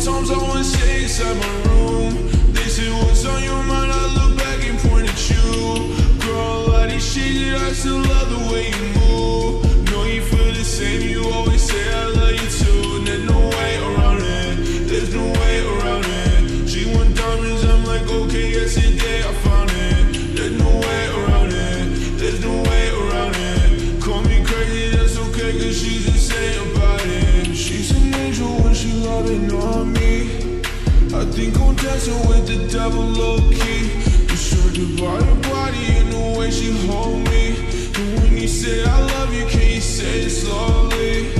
times I wanna stay inside my room. They say what's on your mind, I look back and point at you. Girl, all these shit that I still love the way you move. Know you feel the same, you always say I love you too. And there's no way around it, there's no way around it. She want diamonds, I'm like okay, yesterday I found it. There's no way around it, there's no way around it. Call me crazy, that's okay, cause she's insane about it. She's an angel when she loving on me. I think I'm dancing with the devil low-key. Distracted by her body and the way she hold me. And when you say I love you, can you say it slowly?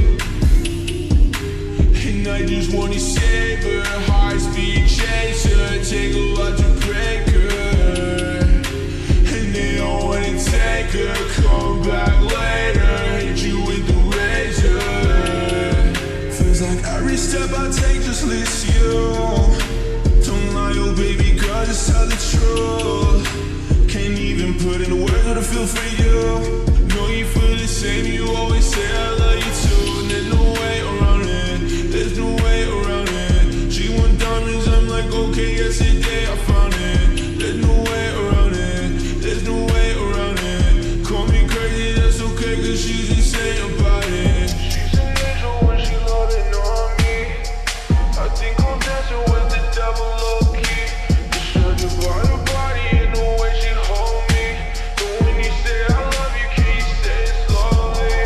And I just wanna save her, high-speed chaser, take a lot to break her. And they don't wanna take her, come back later, hit you with the razor. Feels like every step I take just leads to you. Don't lie, oh baby girl, just tell the truth. Can't even put in words what I feel for you. Know you feel the same, you always say I love you too. And there's no way around it, there's no way around it. She want diamonds, I'm like okay, yesterday I found it. There's no way around it, there's no way around it. Call me crazy, that's okay, cause she's insane about it. She's an angel when she loving on me. I think I'm dancing with the devil low-key. Distracted by her body and the way she hold me. And when you say I love you, can you say it slowly?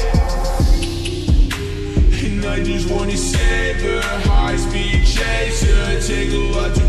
And I just wanna save her, high-speed chaser, take a lot to